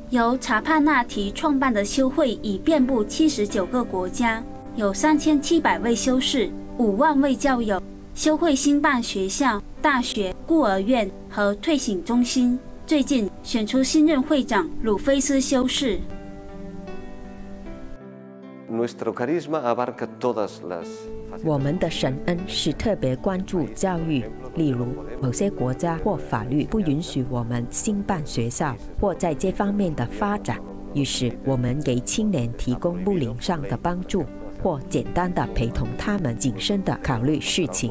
由查帕纳提创办的修会已遍布79个国家，有3700位修士，5万位教友。修会兴办学校、大学、孤儿院和退省中心。最近选出新任会长鲁菲斯修士。 我们的神恩是特别关注教育，例如某些国家或法律不允许我们兴办学校或在这方面的发展，于是我们给青年提供物理上的帮助，或简单的陪同他们谨慎地考虑事情。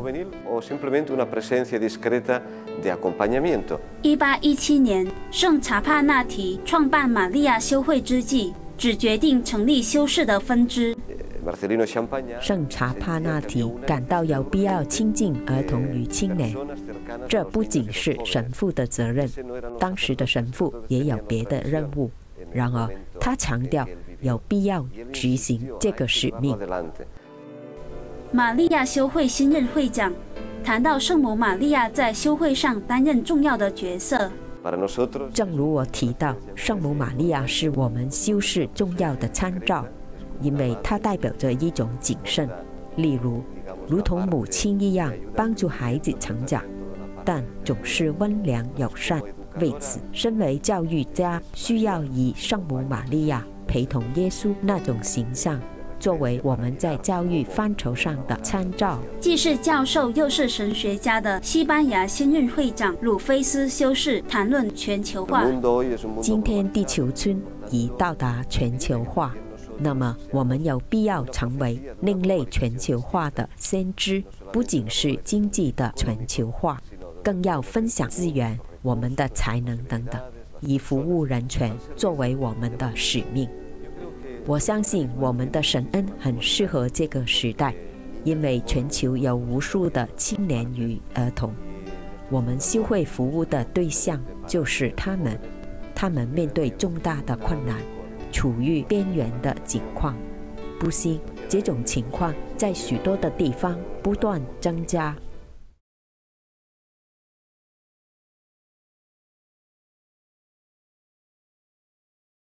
1817年，圣查帕纳提创办玛利亚修会之际，只决定成立修士的分支。 圣查帕纳提感到有必要亲近儿童与青年，这不仅是神父的责任，当时的神父也有别的任务。然而，他强调有必要执行这个使命。 玛利亚修会新任会长谈到圣母玛利亚在修会上担任重要的角色。 正如我提到，圣母玛利亚是我们修士重要的参照，因为它代表着一种谨慎，例如同母亲一样帮助孩子成长，但总是温良友善。为此，身为教育家，需要以圣母玛利亚陪同耶稣那种形象作为我们在教育范畴上的参照。 既是教授又是神学家的西班牙新任会长鲁菲斯修士谈论全球化。 今天地球村已到达全球化，那么我们有必要成为另类全球化的先知，不仅是经济的全球化，更要分享资源、我们的才能等等，以服务人权作为我们的使命。我相信我们的神恩很适合这个时代，因为全球有无数的青年与儿童，我们修会服务的对象就是他们。他们面对重大的困难，处于边缘的境况。不幸，这种情况在许多的地方不断增加。